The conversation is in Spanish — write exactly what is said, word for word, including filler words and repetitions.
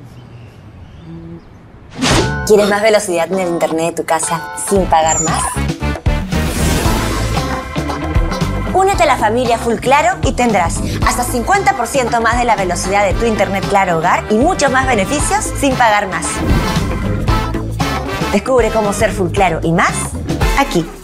¿Quieres más velocidad en el internet de tu casa sin pagar más? Únete a la familia Full Claro y tendrás hasta cincuenta por ciento más de la velocidad de tu internet Claro Hogar y muchos más beneficios sin pagar más. Descubre cómo ser Full Claro y más aquí.